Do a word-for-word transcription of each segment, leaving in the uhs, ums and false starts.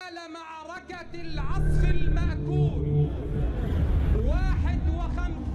معركة العصف المأكول واحد وخمس.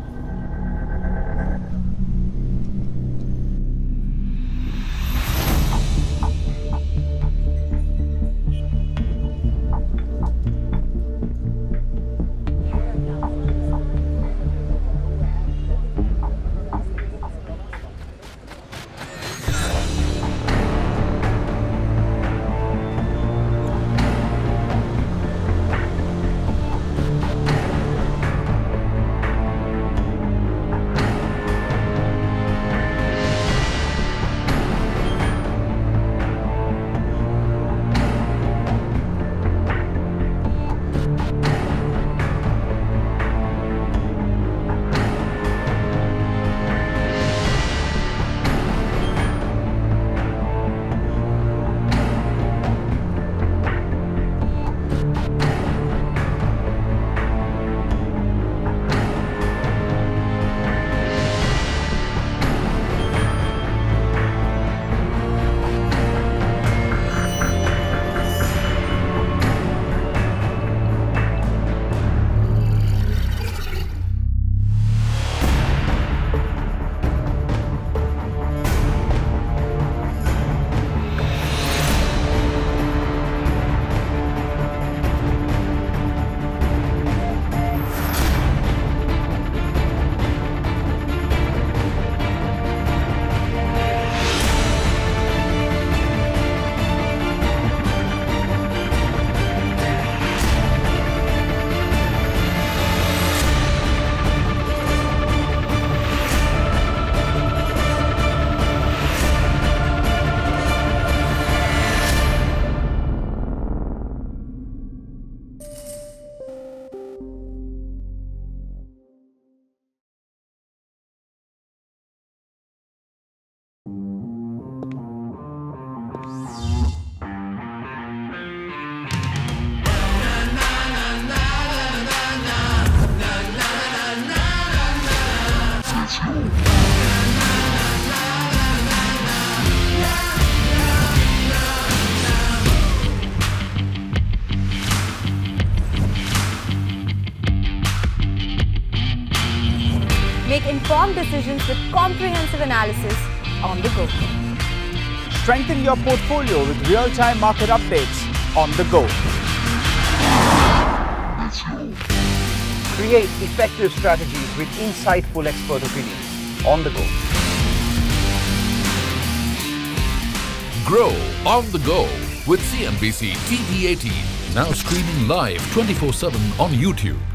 Make informed decisions with comprehensive analysis on the go. Strengthen your portfolio with real-time market updates on the go. Create effective strategies with insightful expert opinions on the go. Grow on the go with C N B C T V eighteen, now streaming live twenty-four seven on YouTube.